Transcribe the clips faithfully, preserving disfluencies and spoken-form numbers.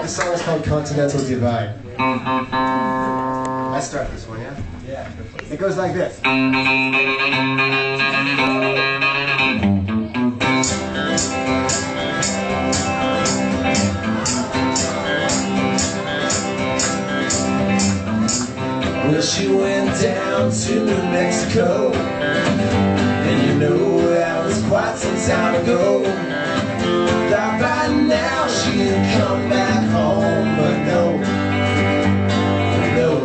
The song is called Continental Divide. I start this one, yeah? Yeah. It goes like this. Well, she went down to New Mexico, and you know that was quite some time ago. Thought by now she'd come back home, but no, no.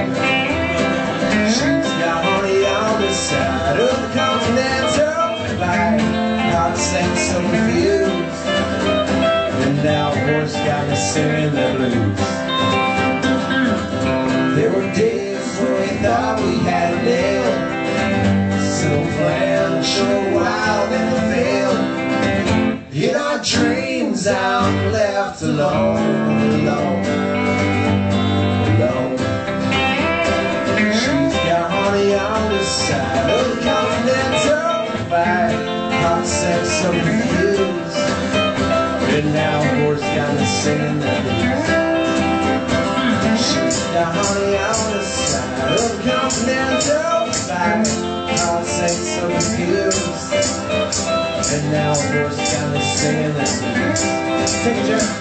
She's got honey on the side of the Continental Divide. I'm saying so confused, and now of course got me singing the blues. There were days when we thought we had it nailed, simple plan, sure wild and failed. In our dreams I'm left alone, alone, alone. She's got honey on the side of the Continental Divide. Heart set so confused, and now of course got me singing the blues. She's got honey on the side of the Continental Divide. Heart set so confused, and now of course got me singing that blues. Take it, Jerry.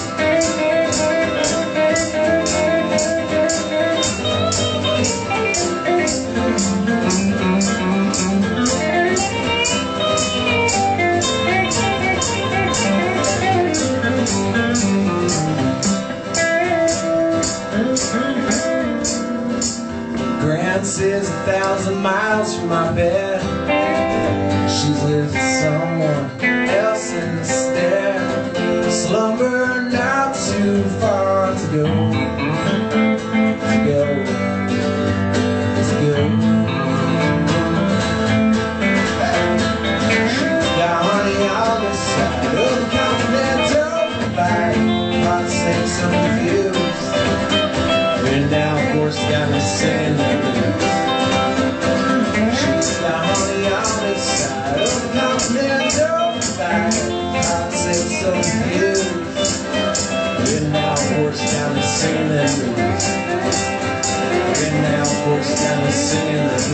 Grand says a thousand miles from my bed, she's lived with someone else instead. Slumber not too far to go, to go, to go. She's got honey on the side of the Continental Divide. Heart staying so confused, and now of course got me singing the blues. She's got honey on the side of the Continental Divide. Heart staying so confused, and now of course got me singing the blues. And now of course got me singing the blues.